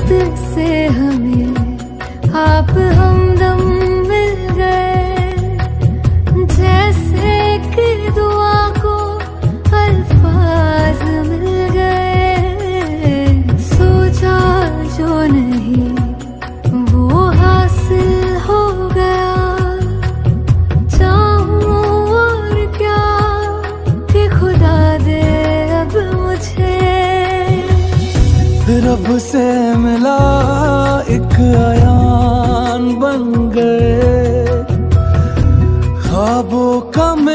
से हमें आप हमदम मिल गए, जैसे कि दुआ को अल्फाज मिल गए। सोचा जो नहीं वो हासिल हो गया, चाहूं और क्या कि खुदा दे अब मुझे। रब से मिला एक आयान बन गए, ख्वाबों का